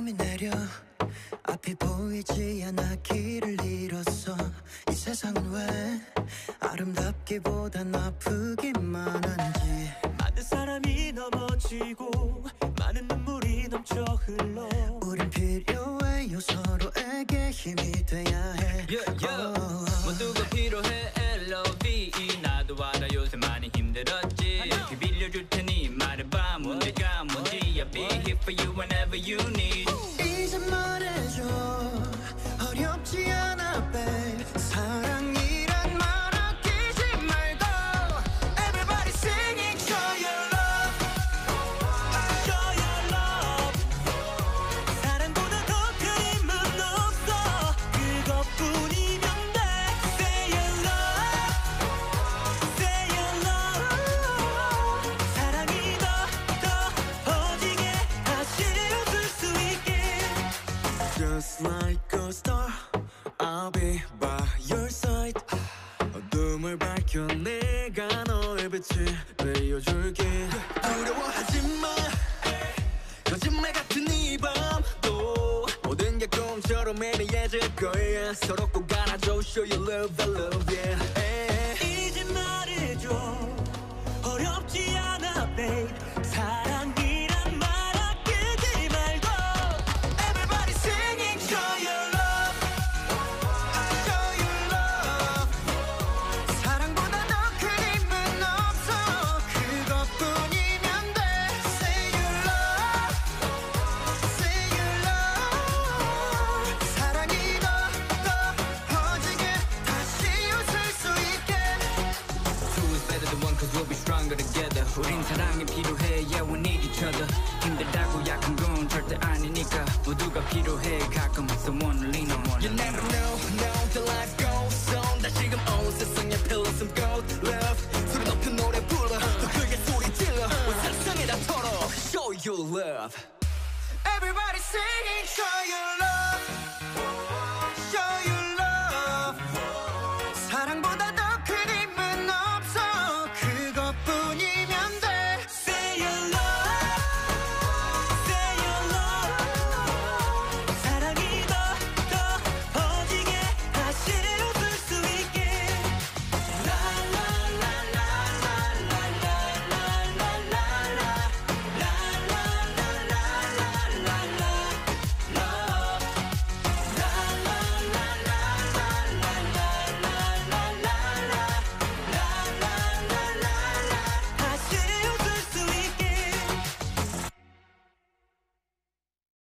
눈이 내려 앞이 보이지 않아 길을 잃었어. 이 세상은 왜 아름답기보단 아프기만 한지. 많은 사람이 넘어지고 많은 눈물이 넘쳐 흘러. 우린 필요해요, 서로에게 힘이 돼야 해. 모두가 필요해. LOVE 나도 알아 요새 많이 힘들었지. 그 빌려줄 테니 말해봐 문제가 뭔지. I'll be here for you whenever you need. 이제 말해줘 어렵지 않아 babe. 사랑이란 말 아끼지 말고 Everybody singing show your love. Show your love. 사랑보다 더 큰 힘은 없어. 그것뿐이면 돼. Say your love. Say your love. 사랑이 더 퍼지게 다시 웃을 수 있게. Just like a star, I'll be by your side. 어둠을 밝혀 내가 너의 빛을 내어줄게. 두려워하지 마. 거짓말 같은 이 밤도 모든 게 꿈처럼 애매해질 거야. 서로 꼭 안아줘. Show you love, I love yeah. 이제 말해줘 어렵지 않아 babe. 사랑이란 말 아끼지 말고 Everybody singing show your love. Show your love. 사랑보다 더 큰 힘은 없어. 그것뿐이면 돼. Say your love. Say your love. 사랑이 더 퍼지게 다시 웃을 수 있게. Two is better than one cause we'll be stronger together. 우린 사랑이 필요해. Yeah we need each other. 힘들다고 약한 건 절대 아니니까. 모두가 필요해. 가끔 someone lean on one. You never know, the life goes on. 다시금 온 세상에 필요 some gold love. 소리 높여 노래 불러. 더 크게 소리 질러. 온 세상에 다 털어. Show your love. Everybody singing show your